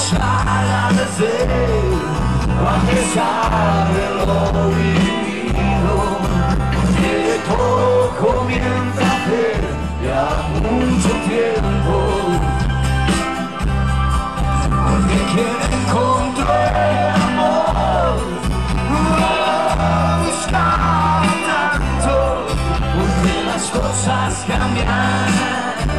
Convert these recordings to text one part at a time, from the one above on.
agradecer a pesar de lo vivido, porque todo comienza hace ya mucho tiempo, porque quien encontró el amor no buscaba tanto, porque las cosas cambian.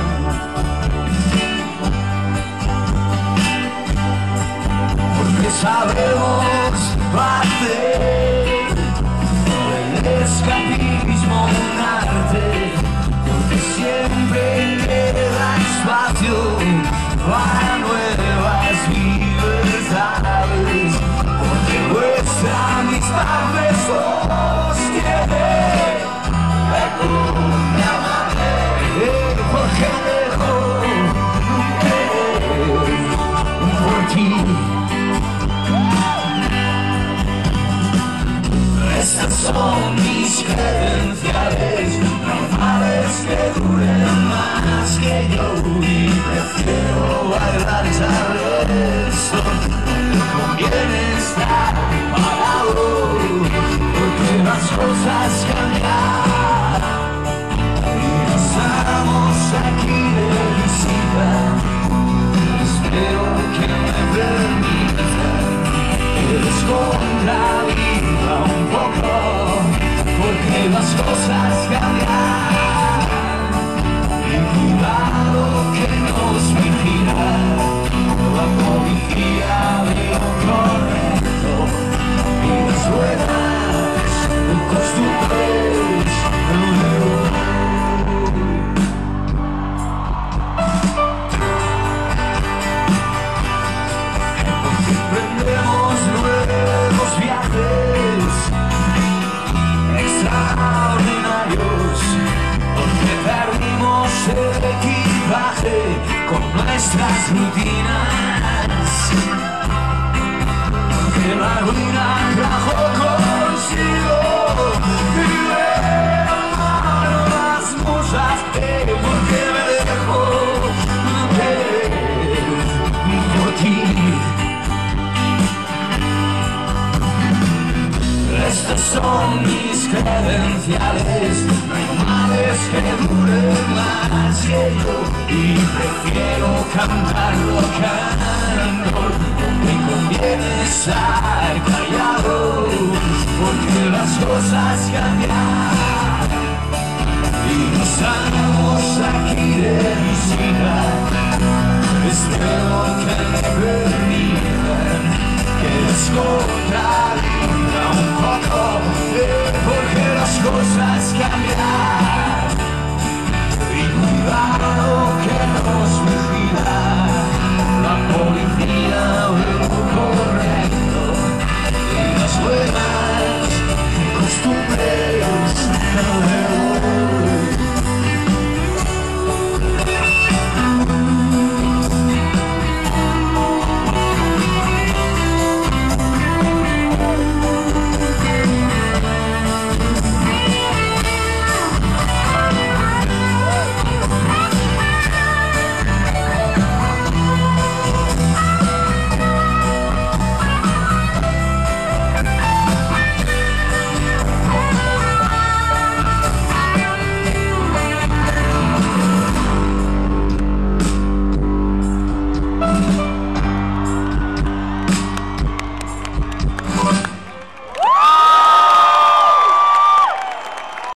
Sabemos hacer el escapismo un arte, porque siempre queda espacio para nuevas libertades, porque nuestra amistad me sostiene una manera, porque dejo por ti. Estas son mis credenciales, normales que duren más que yo, y prefiero bailar al resto, me conviene estar parado, porque las cosas cambian, y estamos aquí de visita, espero que me permitan que descontra un poco, porque las cosas cambian, y cuidado que nos vigila la policía de lo correcto, y las buenas costumbres porque emprendemos nuevos viajes extraordinarios, porque perdimos el equipaje con nuestras rutinas, porque la ruina trajo consigo y hermano las musas, porque me dejo por ti. Estas son mis credenciales, no hay males que duren más que yo, y prefiero cantar rock and roll, me conviene estar callado, porque las cosas cambian, y no estamos aquí de visita, espero que me permitan que les contradiga un poco, porque las cosas